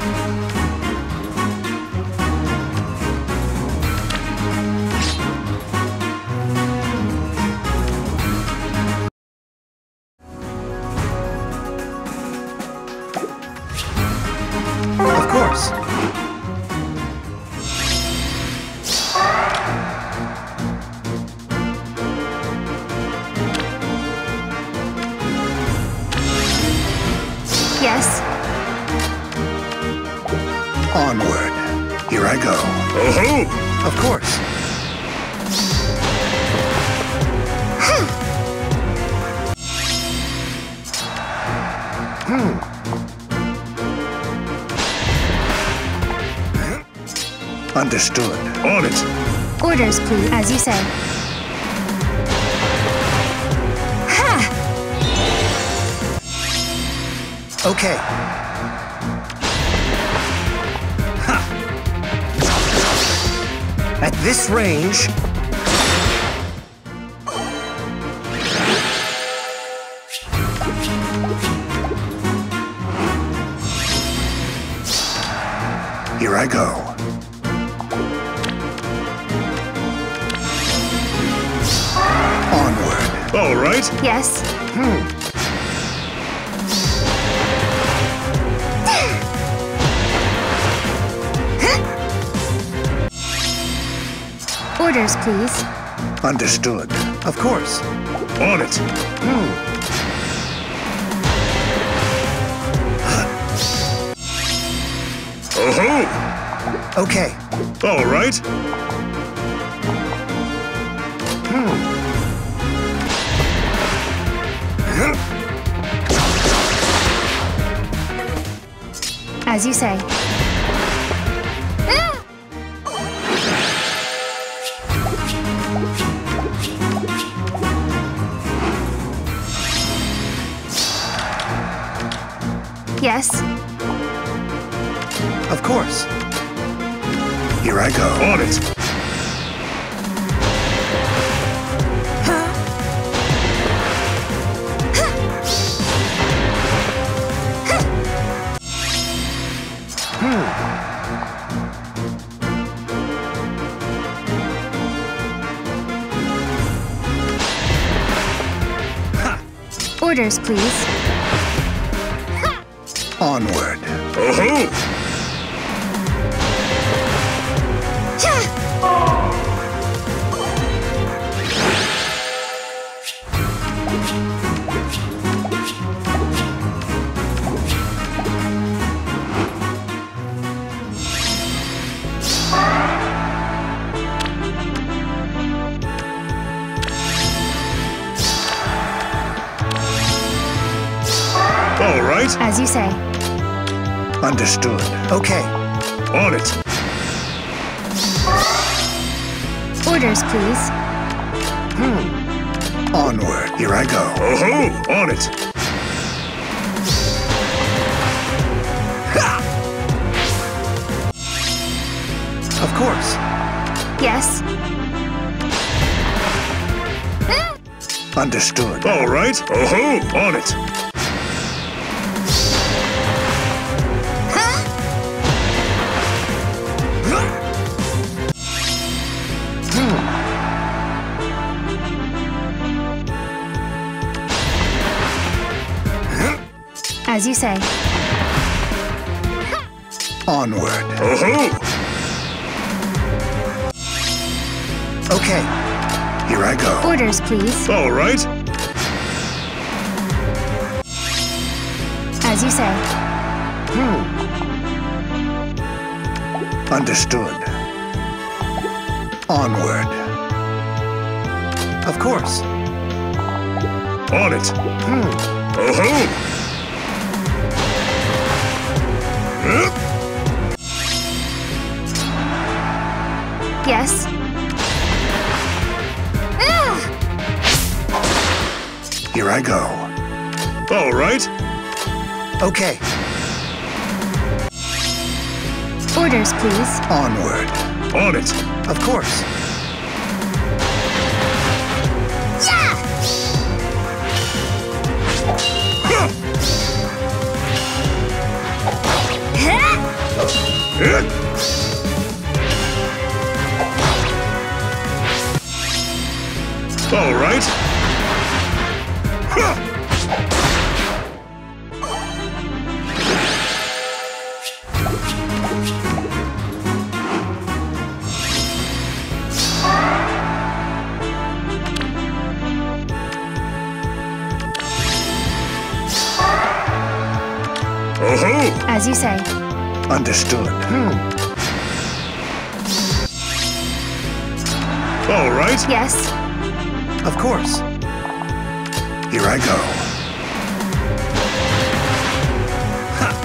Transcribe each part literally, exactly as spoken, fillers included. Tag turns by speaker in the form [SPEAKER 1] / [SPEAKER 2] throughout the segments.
[SPEAKER 1] Of course.
[SPEAKER 2] Yes.
[SPEAKER 1] Onward. Here I go.
[SPEAKER 3] Oh-ho!
[SPEAKER 1] Of course. Hmm. Understood.
[SPEAKER 3] On it!
[SPEAKER 2] Orders, please, as you say. Ha!
[SPEAKER 1] Okay. Ha! At this range... Here I go. Onward.
[SPEAKER 3] All right.
[SPEAKER 2] Yes.
[SPEAKER 1] Hmm.
[SPEAKER 2] Orders, please.
[SPEAKER 1] Understood. Of course.
[SPEAKER 3] On it!
[SPEAKER 1] Hmm.
[SPEAKER 3] Oh-ho!
[SPEAKER 1] Okay.
[SPEAKER 3] All right.
[SPEAKER 1] Hmm.
[SPEAKER 2] As you say. Yes.
[SPEAKER 1] Of course. Here I go.
[SPEAKER 3] On it!
[SPEAKER 1] Hmm.
[SPEAKER 2] Orders, please.
[SPEAKER 1] Onward.
[SPEAKER 3] Oh-ho! All right.
[SPEAKER 2] As you say.
[SPEAKER 1] Understood. Okay.
[SPEAKER 3] On it!
[SPEAKER 2] Orders, please.
[SPEAKER 1] Hmm. Onward. Here I go.
[SPEAKER 3] Oh-ho! On it!
[SPEAKER 1] Of course.
[SPEAKER 2] Yes.
[SPEAKER 1] Understood.
[SPEAKER 3] All right. Oh-ho! On it!
[SPEAKER 2] As you say.
[SPEAKER 1] Onward.
[SPEAKER 3] Oh-ho!
[SPEAKER 1] Okay. Here I go.
[SPEAKER 2] Orders, please.
[SPEAKER 3] All right.
[SPEAKER 2] As you say.
[SPEAKER 1] Hmm. Understood. Onward. Of course.
[SPEAKER 3] On it!
[SPEAKER 1] Hmm.
[SPEAKER 3] Oh-ho!
[SPEAKER 2] Yes.
[SPEAKER 1] Here I go.
[SPEAKER 3] All right.
[SPEAKER 1] Okay.
[SPEAKER 2] Orders, please.
[SPEAKER 1] Onward.
[SPEAKER 3] On it!
[SPEAKER 1] Of course.
[SPEAKER 3] Huh! Eh? All right. Huh. Oh-ho!
[SPEAKER 2] As you say.
[SPEAKER 1] Understood. Hmm.
[SPEAKER 3] All right.
[SPEAKER 2] Yes.
[SPEAKER 1] Of course. Here I go. Ha.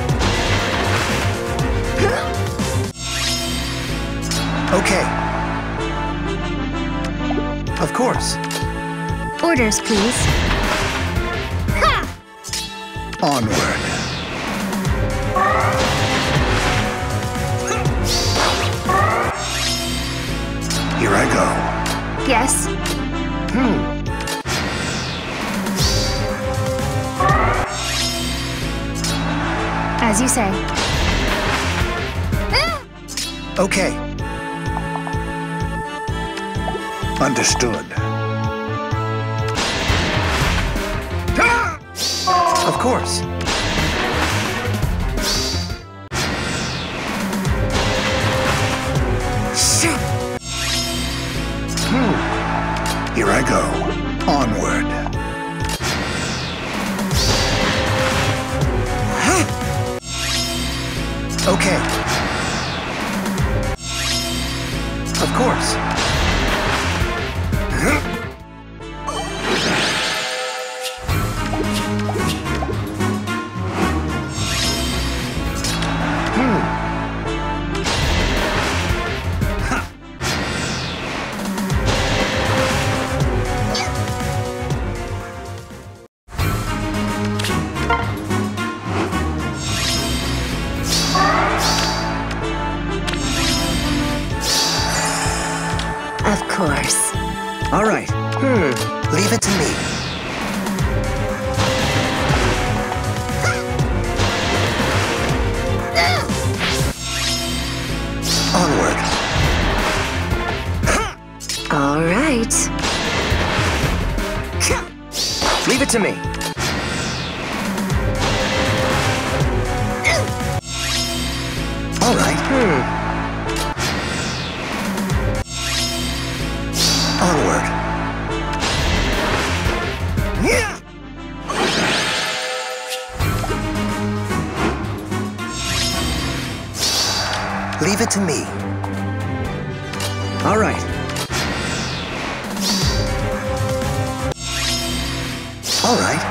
[SPEAKER 1] Okay. Of course.
[SPEAKER 2] Orders, please.
[SPEAKER 1] Onward. Here I go.
[SPEAKER 2] Yes.
[SPEAKER 1] Hmm.
[SPEAKER 2] As you say.
[SPEAKER 1] Okay. Understood. Of course. Hmm. Here I go. Onward. Okay. Of course.
[SPEAKER 2] Of course.
[SPEAKER 1] All right. Hmm. Leave it to me. Onward.
[SPEAKER 2] All right.
[SPEAKER 1] Leave it to me. All right. Hmm. Onward. Yeah. Leave it to me. All right. All right.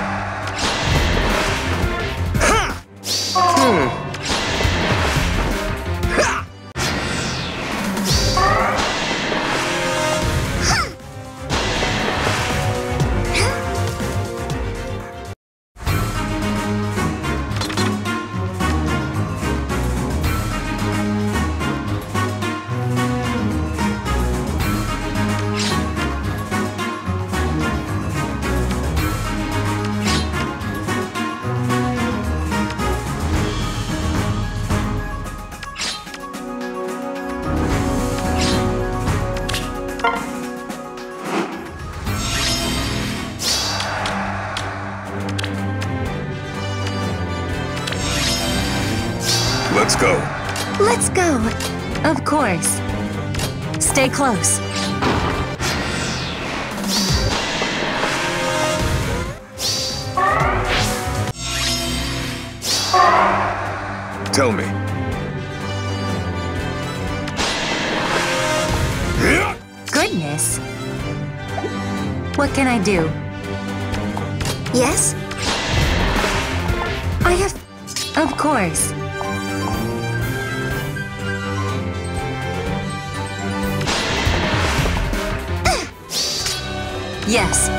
[SPEAKER 1] Ha! Hmm. Ha!
[SPEAKER 3] Let's go.
[SPEAKER 2] Let's go. Of course. Stay close.
[SPEAKER 3] Tell me.
[SPEAKER 2] Goodness. What can I do? Yes? I have... Of course. Yes.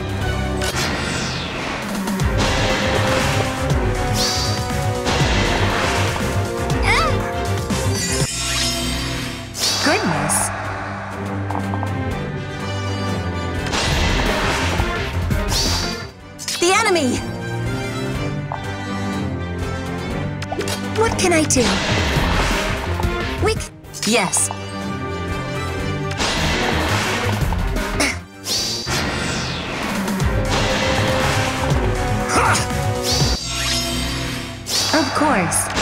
[SPEAKER 2] Goodness. The enemy! What can I do? We c- Yes. Of course.